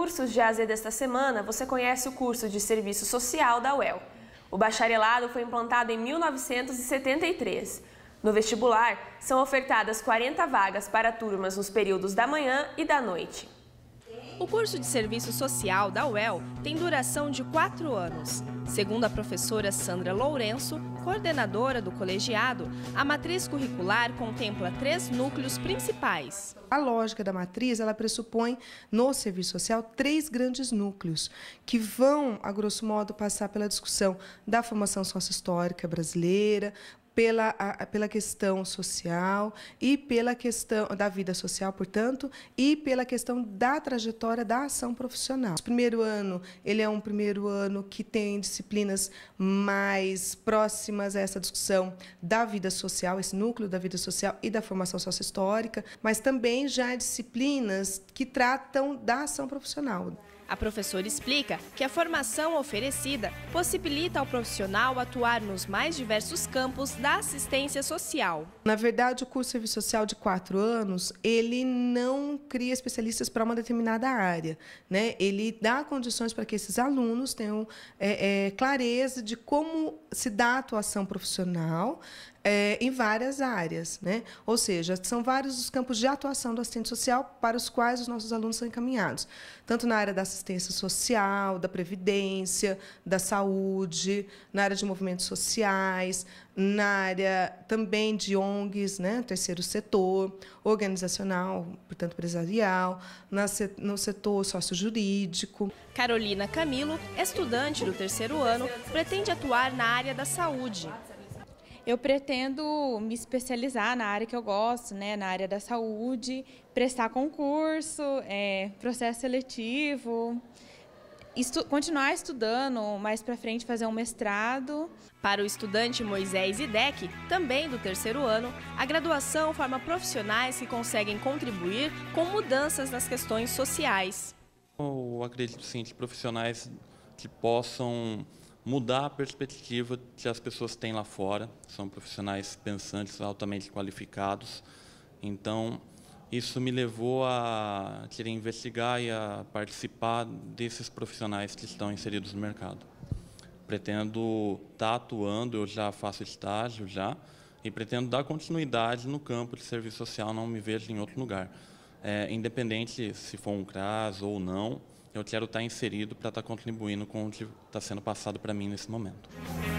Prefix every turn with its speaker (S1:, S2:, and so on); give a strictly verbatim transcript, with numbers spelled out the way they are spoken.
S1: cursos de A a Z desta semana, você conhece o curso de Serviço Social da U E L. O bacharelado foi implantado em mil novecentos e setenta e três. No vestibular, são ofertadas quarenta vagas para turmas nos períodos da manhã e da noite.
S2: O curso de Serviço Social da U E L tem duração de quatro anos. Segundo a professora Sandra Lourenço, coordenadora do colegiado, a matriz curricular contempla três núcleos principais.
S3: A lógica da matriz, ela pressupõe no serviço social três grandes núcleos que vão, a grosso modo, passar pela discussão da formação sócio-histórica brasileira, Pela, a, pela questão social e pela questão da vida social, portanto, e pela questão da trajetória da ação profissional. O primeiro ano, ele é um primeiro ano que tem disciplinas mais próximas a essa discussão da vida social, esse núcleo da vida social e da formação sócio-histórica, mas também já disciplinas que tratam da ação profissional.
S2: A professora explica que a formação oferecida possibilita ao profissional atuar nos mais diversos campos da assistência social.
S3: Na verdade, o curso de Serviço Social de quatro anos, ele não cria especialistas para uma determinada área, né? Ele dá condições para que esses alunos tenham é, é, clareza de como se dá a atuação profissional É, em várias áreas, né? Ou seja, são vários os campos de atuação do assistente social para os quais os nossos alunos são encaminhados, tanto na área da assistência social, da previdência, da saúde, na área de movimentos sociais, na área também de O N Gs, né? Terceiro setor, organizacional, portanto empresarial, na, no setor sócio-jurídico.
S2: Carolina Camilo, estudante do terceiro ano, pretende atuar na área da saúde.
S4: Eu pretendo me especializar na área que eu gosto, né, na área da saúde, prestar concurso, é, processo seletivo, estu continuar estudando, mais para frente fazer um mestrado.
S2: Para o estudante Moisés Idec, também do terceiro ano, a graduação forma profissionais que conseguem contribuir com mudanças nas questões sociais.
S5: Eu acredito sim de profissionais que possam mudar a perspectiva que as pessoas têm lá fora. São profissionais pensantes, altamente qualificados. Então, isso me levou a querer investigar e a participar desses profissionais que estão inseridos no mercado. Pretendo estar atuando, eu já faço estágio já, e pretendo dar continuidade no campo de serviço social, não me vejo em outro lugar. É, independente se for um CRAS ou não, eu quero estar inserido para estar contribuindo com o que está sendo passado para mim nesse momento.